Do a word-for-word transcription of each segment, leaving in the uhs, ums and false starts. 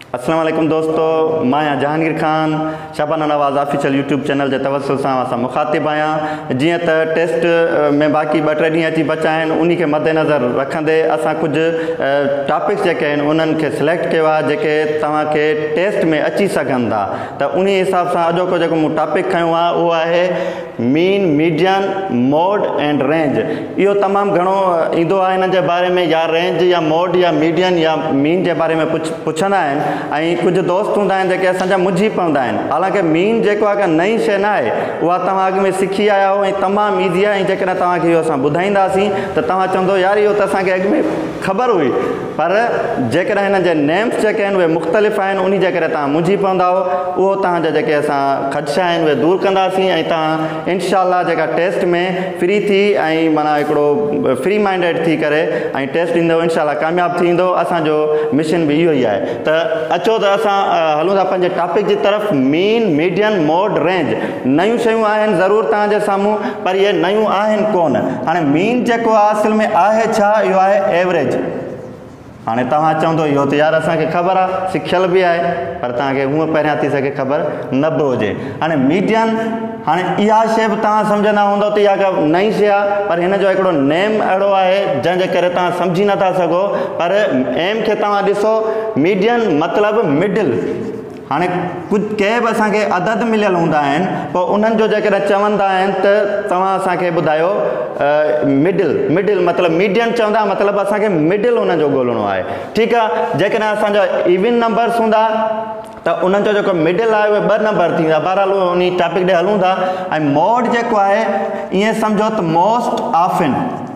अस्सलाम वालेकुम दोस्तों, मैं Jahangir Khan Shabana Nawaz official YouTube channel के तवस्सुल से असां मुखातिब आहियां। जियां त टेस्ट में बाक़ी ॿ टे ॾींहं अची बचा आहिनि, उन्ही खे मद्देनज़र रखंदे असां कुझु टॉपिक्स जेके आहिनि उन्हनि खे सिलेक्ट कयो आहे जेके तव्हांखे टेस्ट में अची सघनि था। त उन हिसाब सां अॼोको जेको मूं टॉपिक खयो आहे उहो आहे mean, median, mode and range. इहो तमामु घणो ईंदो आहे हिन जे बारे में, या रेंज या मोड या मीडियन या मीन जे बारे में पुछ पुछंदा आहिनि ऐं कुझु दोस्त हूंदा आहिनि जेके असांजा मुंझी पवंदा आहिनि। हालांकि मीन जेको आहे नई शइ न आहे, उहा तव्हां अॻु में सिखी आया हो ऐं तमामु ईज़ी आहे। ऐं जेकॾहिं तव्हांखे इहो असां ॿुधाईंदासीं त तव्हां चवंदो यार इहो त असांखे अॻु में ख़बर हुई, पर जेकॾहिं हिन जे नेम्स जेके आहिनि उहे मुख़्तलिफ़ आहिनि, उन जे करे तव्हां मुंझी पवंदा हो। उहो तव्हांजा जेके असां ख़दशा आहिनि उहे दूरि कंदासीं ऐं तव्हां इनशाला जेका टेस्ट में फ्री थी ऐं माना हिकिड़ो फ्री माइंडेड थी करे ऐं टेस्ट ॾींदव, इनशाला कामयाबु थींदो। असांजो मिशन बि इहो ई आहे। त अचो त असां हलूं था पंहिंजे टॉपिक जी तरफ़। मीन, मीडियन, मोड, रेंज नयूं शयूं आहिनि ज़रूरु तव्हांजे साम्हूं, पर इहे नयूं आहिनि कोन। हाणे मीन जेको आहे असल में आहे छा? इहो आहे एवरेज। हाणे तव्हां चवंदो इहो त यार असांखे ख़बर आहे, सिखियल बि आहे, पर तव्हांखे हूअं पहिरियां थी सघे ख़बर न बि हुजे। हाणे मीडियन, हाणे इहा शइ बि तव्हां सम्झंदा हूंदव त इहा का नई शइ आहे, पर हिन जो हिकिड़ो नेम अहिड़ो आहे जंहिंजे करे तव्हां सम्झी नथा सघो। पर एम खे तव्हां ॾिसो, मीडियन मतिलबु मिडिल। हाणे कुझु कंहिं बि असांखे अदद मिलियल हूंदा आहिनि, पोइ उन्हनि जो जेकॾहिं चवंदा आहिनि त तव्हां असांखे ॿुधायो मिडिल। मिडिल मतिलबु मीडियन चवंदा, मतिलबु असांखे मिडिल उन जो ॻोल्हणो आहे। ठीकु आहे। जेकॾहिं असांजा इवन नंबर्स हूंदा त उन्हनि जो जेको मिडिल आहे उहे ॿ नंबर थींदा। बहरहाल उन टॉपिक ॾे हलूं था। ऐं मोड जेको आहे ईअं सम्झो त मोस्ट ऑफन,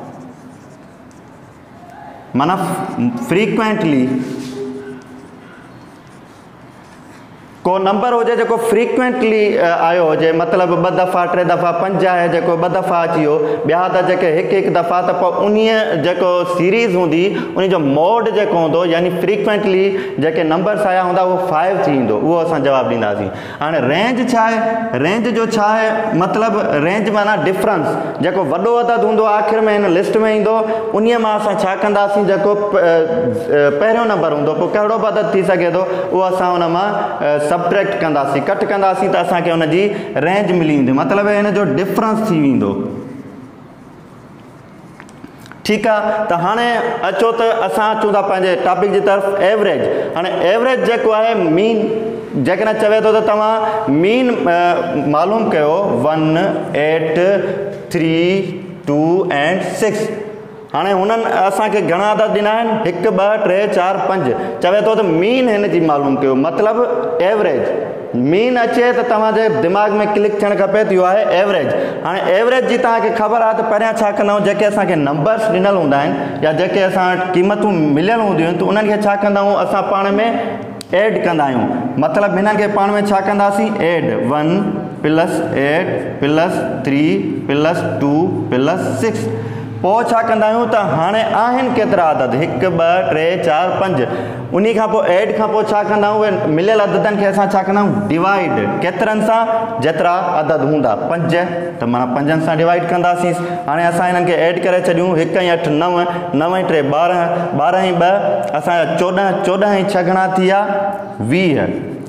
माना फ्रीक्वेंटली को नंबर हुजे जेको फ्रीक्वेंटली आयो हुजे, मतिलबु ॿ दफ़ा टे दफ़ा पंज आहे जेको ॿ दफ़ा अची वियो, ॿिया त जेके हिकु हिकु दफ़ा, त पोइ उन जेको सीरीज़ हूंदी उन जो मोड जेको हूंदो यानी फ्रीक्वेंटली जेके नंबर्स आया हूंदा उहो फाइव थी ईंदो। उहो असां जवाबु ॾींदासीं। हाणे रेंज छा आहे? रेंज जो छा आहे मतिलबु? रेंज माना डिफरेंस। जेको वॾो अदद हूंदो आख़िर में हिन लिस्ट में ईंदो, उन मां असां छा कंदासीं? जेको पहिरियों नंबर हूंदो, पोइ कहिड़ो बि अदद थी सघे थो, उहो असां हुन मां सबट्रैक्ट कंदासीं, कट कंदासीं, त असांखे हुनजी रेंज मिली वेंदी। मतिलबु हिन जो डिफरेंस थी वेंदो। ठीकु आहे। त हाणे अचो त असां अचूं था पंहिंजे टॉपिक जी तरफ़, एवरेज। हाणे एवरेज जेको आहे मीन, जेकॾहिं चवे थो त तव्हां मीन मालूम कयो one, eight, three, two and six. हाणे हुननि असांखे घणा अदद ॾिना आहिनि? हिकु, ॿ, टे, चारि, पंज। चवे थो त मीन हिन जी मालूम कयो, मतिलबु एवरेज। मीन अचे त तव्हांजे दिमाग़ में क्लिक थियणु खपे त इहो आहे एवरेज। हाणे एवरेज जी तव्हांखे ख़बर आहे त पहिरियां छा कंदा आहियूं? जेके असांखे नंबर्स ॾिनल हूंदा आहिनि या जेके असां क़ीमतूं मिलियल हूंदियूं आहिनि, त उन्हनि खे छा कंदा आहियूं? असां पाण में एड कंदा आहियूं। मतिलबु हिननि खे पाण में छा कंदासीं? Add. One plus eight plus three plus two plus six. पोइ छा कंदा आहियूं? त हाणे आहिनि केतिरा अदद? हिकु, ॿ, टे, चारि, पंज। उन खां पोइ एड खां पोइ छा कंदा आहियूं? उहे मिलियल अददनि खे असां छा कंदा आहियूं? डिवाइड। केतिरनि सां? जेतिरा अदद हूंदा। पंज, त माना पंजनि सां डिवाइड कंदासीं। हाणे असां हिननि खे एड करे छॾियूं। हिकु ऐं अठ नव, नव ऐं टे ॿारहं, ॿारहं ऐं ॿ असांजा चोॾहं, चोॾहं ऐं छह घणा थी विया? वीह।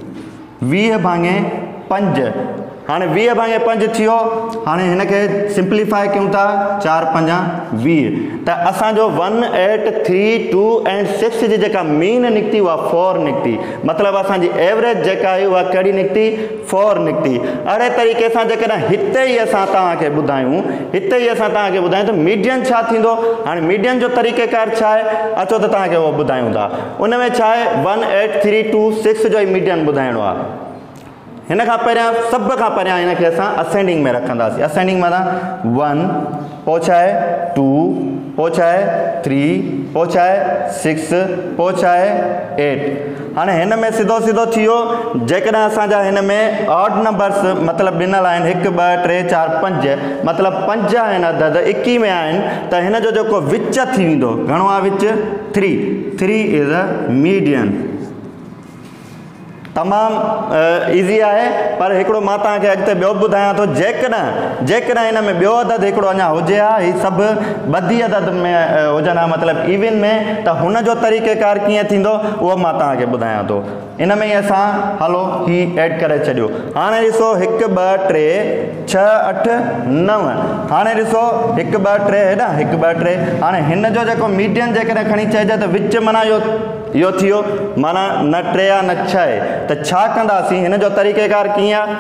वीह भाङे पंज। हाणे वीह भाङे पंज थी वियो। हाणे हिन खे सिंप्लीफाई कयूं था, चारि पंजा वीह। त असांजो one, eight, three, two and six जी जेका मीन निकिती उहा फोर निकिती। मतिलबु असांजी एवरेज जेका आहे उहा कहिड़ी निकिती? फोर निकिती। अहिड़े तरीक़े सां जेकॾहिं हिते ई असां तव्हांखे ॿुधायूं, हिते ई असां तव्हांखे ॿुधायूं त मीडियन छा थींदो? हाणे मीडियन जो तरीक़ेकार छा आहे? अचो त तव्हांखे उहो ॿुधायूं था। उन में छा आहे? One, eight, three, two, six जो ई मीडियन ॿुधाइणो आहे। हिन खां पहिरियां, सभ खां पहिरियां हिन खे असां असेंडिंग में रखंदासीं। असेंडिंग माना वन, पोइ छा आहे? टू, पोइ छा आहे? थ्री, पोइ छा आहे? सिक्स, पोइ छा आहे? एट। हाणे हिन में सिधो सिधो थी वियो। जेकॾहिं असांजा हिन में ऑड नंबर्स मतिलबु ॾिनल आहिनि, हिकु, ॿ, टे, चारि, पंज, मतिलबु पंज आहिनि अदद, इकी में आहिनि, त हिन जो जेको विच थी वेंदो, घणो आहे विच? Three. Three is a median. तमामु ईज़ी आहे। पर हिकिड़ो मां तव्हांखे अॻिते ॿियो ॿुधायां थो, जेकॾहिं जेकॾहिं हिन में ॿियो अदद हिकिड़ो अञा हुजे हा, हीअ सभु ॿधी अदद में हुजनि हा, मतिलबु इवन में, त हुनजो तरीक़ेकार कीअं थींदो उहो मां तव्हांखे ॿुधायां थो। इन में ई असां हलो ही ऐड करे छॾियो। हाणे ॾिसो हिकु ॿ टे छह अठ नव, हाणे ॾिसो हिकु ॿ टे हेॾा हिकु ॿ टे, हाणे हिन जो जेको मीडियन जेकॾहिं खणी चइजे त विच माना इहो इहो थी वियो, माना न टे आहे न छह आहे, त छा कंदासीं? हिन जो तरीक़ेकार कीअं आहे?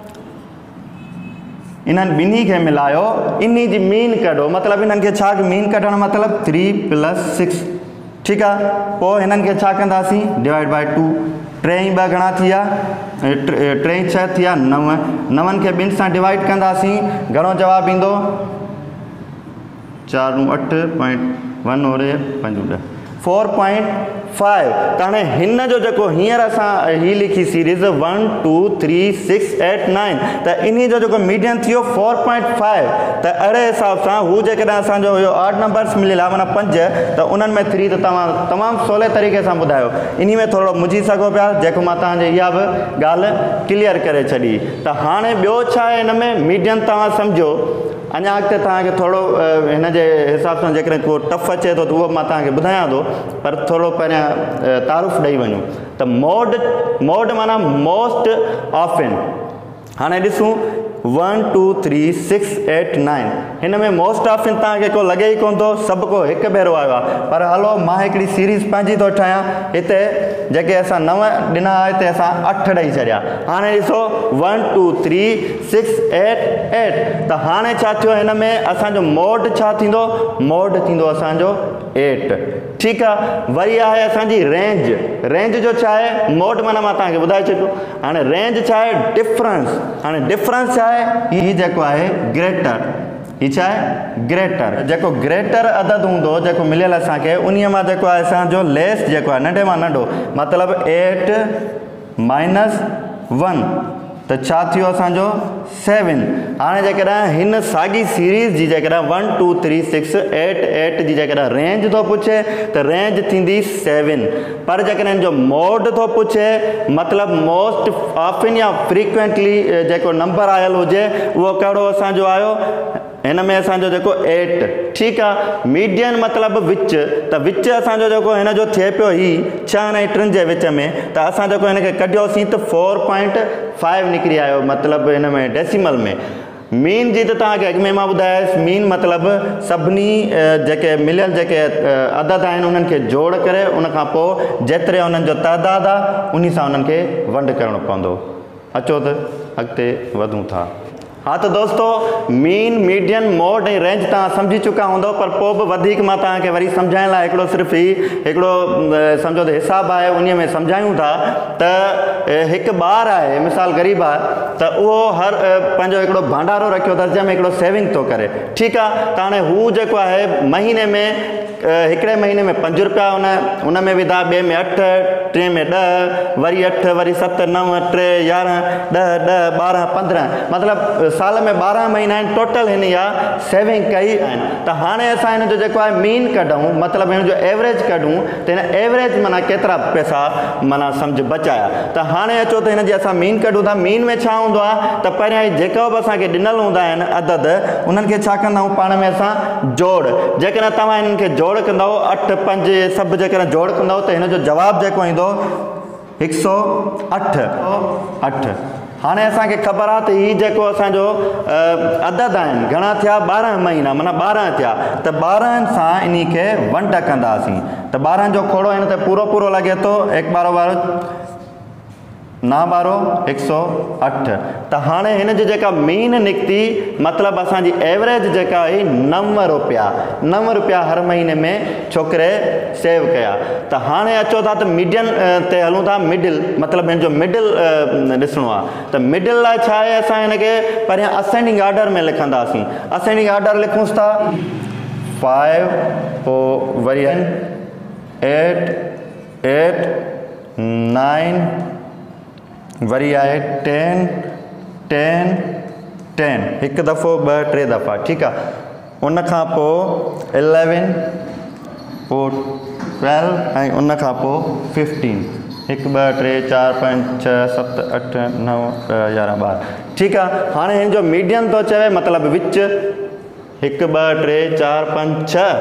इन्हनि ॿिन्ही खे मिलायो, इन्ही जी मीन कढो, मतिलबु इन्हनि खे छा मीन कढणु मतिलबु थ्री प्लस सिक्स, ठीकु आहे। पोइ हिननि खे छा कंदासीं? डिवाइड बाय टू, टे ॿ घणा थी विया? टे छह थी विया नव, नवनि खे ॿिनि सां डिवाइड कंदासीं, घणो जवाबु ईंदो? चारि नू अठ पॉइंट वन और पंज ॾह फोर पॉइंट फाइव। त हाणे हिन जो जेको हींअर असां ही लिखी series one two three six eight nine, त इन जो जेको मीडियन थी वियो फोर पॉइंट फाइव। त अहिड़े हिसाब सां हू जेकॾहिं असांजो हुयो आठ नंबर्स मिलियल आहे, माना पंज, त उन्हनि में थ्री त तव्हां तमामु सवले तरीक़े सां ॿुधायो। इन में थोरो मुंझी सघो पिया, जेको मां तव्हांजे इहा बि ॻाल्हि क्लियर करे छॾी। त हाणे ॿियो छा आहे हिन में? मीडियन तव्हां सम्झो, अञा अॻिते तव्हांखे थोरो हिन जे हिसाब सां जेकॾहिं को टफ अचे थो त उहो मां तव्हांखे ॿुधायां थो, पर थोरो पहिरियां तारुफ़ ॾेई वञूं। त मोड, मोड माना मोस्ट ऑफन। हाणे ॾिसूं one two three six eight nine, हिन में मोस्ट ऑफन तव्हांखे को लॻे ई कोन थो, सभु को हिकु भेरो आयो आहे। पर हलो मां हिकिड़ी सीरीज़ पंहिंजी थो ठाहियां, हिते जेके असां नव ॾिना हिते असां अठ ॾेई छॾिया। हाणे ॾिसो one two three six eight eight, त हाणे छा थियो? हिन में असांजो मोड छा थींदो? मोड थींदो असांजो एट, ठीकु आहे। वरी आहे असांजी रेंज, रेंज जो छा आहे? मोड माना मां तव्हांखे ॿुधाए छॾियो। हाणे रेंज छा आहे? डिफरेंस। हाणे डिफरेंस छा आहे? हीअ जेको आहे ग्रेटर, हीअ छा आहे? ग्रेटर। जेको ग्रेटर अदद हूंदो जेको मिलियल असांखे, उन मां जेको आहे असांजो लेस जेको आहे, नंढे मां नंढो, मतिलबु एट माइनस वन, त छा थियो असांजो? सेवन। हाणे जेकॾहिं हिन साॻी सीरीज़ जी जेकॾहिं one two three six eight eight जी जेकॾहिं रेंज थो पुछे त रेंज थींदी सेवन। पर जेकॾहिं हिन जो मोड थो पुछे, मतिलबु मोस्ट ऑफन या फ्रीक्वेंटली जेको नंबर आयल हुजे, उहो कहिड़ो असांजो आयो? हिन में असांजो जेको एट, ठीकु आहे। मीडियन मतिलबु विच, त विच असांजो जेको हिन जो थिए पियो ही छह ऐं टिनि जे विच में, त असां जेको हिन खे कढियोसीं त फोर पॉइंट फाइव निकिरी आयो, मतिलबु हिन में डेसिमल में। मीन जी त तव्हांखे अॻु में मां ॿुधायसि, मीन मतिलबु सभिनी जेके मिलियल जेके अदद आहिनि उन्हनि खे जोड़ करे उन खां पोइ जेतिरे उन्हनि जो तइदाद आहे उन सां उन्हनि खे वंड करणो पवंदो। अचो त अॻिते वधूं था। हाँ तो दोस्तों, मीन, मीडियन, मोड ऐं रेंज तव्हां सम्झी चुका हूंदो, पर पोइ बि वधीक मां तव्हांखे वरी सम्झाइण लाइ हिकिड़ो सिर्फ़ु ही हिकिड़ो सम्झो त हिसाबु आहे, उन में सम्झायूं था त हिकु ॿारु आहे, मिसाल ग़रीब आहे, त उहो हर पंहिंजो हिकिड़ो भंडारो रखियो अथसि जंहिंमें हिकिड़ो सेविंग थो करे, ठीकु आहे। त हाणे हू जेको आहे महीने में हिकिड़े महीने में पंज रुपया उन उन में विधा, ॿिए में अठ, टे में ॾह, वरी अठ, वरी सत, नव, टे, यारहं, ॾह, ॾह, ॿारहं, पंद्रहं, मतिलबु साल में ॿारहं महीना आहिनि टोटल हिन या सेविंग कई आहिनि। त हाणे असां हिन जो जेको आहे मीन कढूं, मतिलबु हिन जो एवरेज कढूं, त हिन एवरेज माना केतिरा पैसा माना सम्झ बचाया। त हाणे अचो त हिन जी असां मीन कढूं था। मीन में छा हूंदो आहे त पहिरियां ई जेको बि असांखे ॾिनल हूंदा आहिनि अदद, उन्हनि खे छा कंदा आहियूं पाण में असां जोड़। जेकॾहिं तव्हां हिननि खे जोड़ कंदव, अठ पंज सभु जेकॾहिं जोड़ कंदव त हिन जो जवाबु जेको ईंदो हिकु सौ अठ अठ। हाणे असांखे ख़बर आहे त हीअ जेको असांजो अदद आहिनि घणा थिया? ॿारहं महीना, माना ॿारहं थिया। त ॿारहंनि सां इन खे वंड कंदासीं, त ॿारहं जो खोड़ो हिन ते पूरो पूरो लॻे थो, हिकु ॿारो ॿारो ना ॿारो हिकु सौ अठ। त हाणे हिन जी जेका मीन निकिती, मतिलबु असांजी एवरेज जेका हुई नव रुपया, नव रुपया हर महीने में छोकिरे सेव कया। त हाणे अचो था त मीडियन ते हलूं था, मिडिल, मतिलबु हिन जो मिडिल ॾिसणो आहे। त मिडिल लाइ छा आहे, असां हिन खे पहिरियां असेंडिंग ऑर्डर में लिखंदासीं। असेंडिंग ऑर्डर लिखूंसि था, फाइव, पोइ वरी एट एट नाइन, वरी आहे टेन टेन टेन, हिकु दफ़ो ॿ टे दफ़ा, ठीकु आहे। उन खां पोइ इलेवन, पोइ ट्वेल्व ऐं उन खां पोइ फिफ्टीन, हिकु ॿ टे चारि पंज छह सत अठ नव ॾह यारहं ॿारहं ठीकु आहे। हाणे हिन जो मीडियन थो चवे मतिलबु विच हिकु ॿ टे चारि पंज छह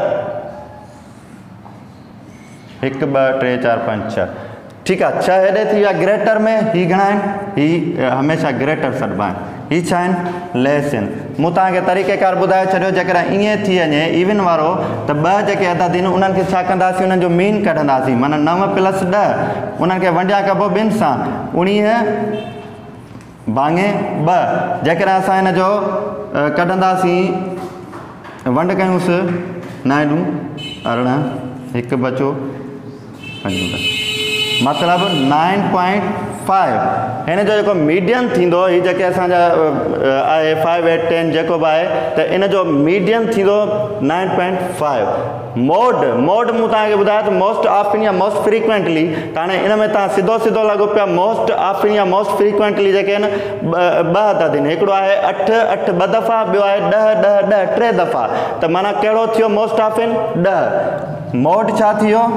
हिकु ॿ टे चारि पंज छह ठीकु आहे। छह हेॾे थी विया ग्रेटर में, ही घणा आहिनि, ही हमेशह ग्रेटर सॾिबा आहिनि, ही छा आहिनि लेस आहिनि। मूं तव्हांखे तरीक़ेकार ॿुधाए छॾियो जेकॾहिं ईअं थी वञे इवन वारो त ॿ जेके अदाद आहिनि उन्हनि खे छा कंदासीं, उन्हनि जो मीन कढंदासीं, माना नव प्लस ॾह उन्हनि खे वंडिया कबो ॿिनि सां, उणिवीह भाङे ॿ। जेकॾहिं असां हिन जो कढंदासीं वंड कयूंसि नाइडू अरिड़हं हिकु बचो पंज मतिलबु नाइन पॉइंट फाइव। हिन जो जेको मीडियन थींदो, हीअ जेके असांजा आहे फाइव एट टेन जेको बि आहे त इन जो मीडियन थींदो nine point five. Mode mode मूं तव्हांखे ॿुधायो त मोस्ट ऑफन या मोस्ट फ्रीक्वेंटली, त हाणे इन में तव्हां सिधो सिधो लॻो पिया मोस्ट ऑफन या मोस्ट फ्रीक्वेंटली जेके आहिनि ॿ अदाद आहिनि, हिकिड़ो आहे अठ अठ ॿ दफ़ा, ॿियो आहे ॾह ॾह ॾह टे दफ़ा। त माना कहिड़ो थियो मोस्ट ऑफन ॾह, मोड छा थी वियो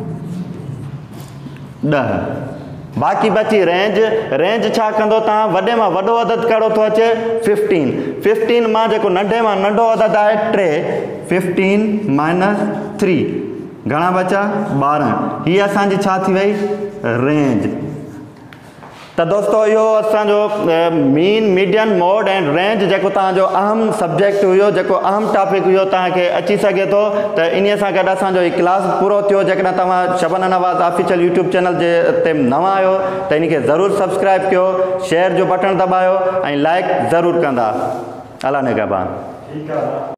ॾह। बाक़ी बची रेंज, रेंज छा कंदो, तव्हां वॾे मां वॾो अदद कहिड़ो थो अचे फिफ्टीन, फिफ्टीन मां जेको नंढे मां नंढो अदद आहे टे, फिफ्टीन माइनस थ्री घणा बचा ॿारहं, हीअ असांजी छा थी वई रेंज। त दोस्तो इहो असांजो mean median mode and range जेको तव्हांजो अहम सब्जेक्ट हुयो, जेको अहम टॉपिक हुयो तव्हांखे अची सघे थो। त इन सां गॾु असांजो हीउ क्लास पूरो थियो। जेकॾहिं तव्हां Shabnam Nawaz official YouTube channel जे ते नवां आहियो त इन खे ज़रूरु सब्सक्राइब कयो, शेयर जो बटन दॿायो ऐं लाइक ज़रूरु कंदा। अल्लाह निगहबान।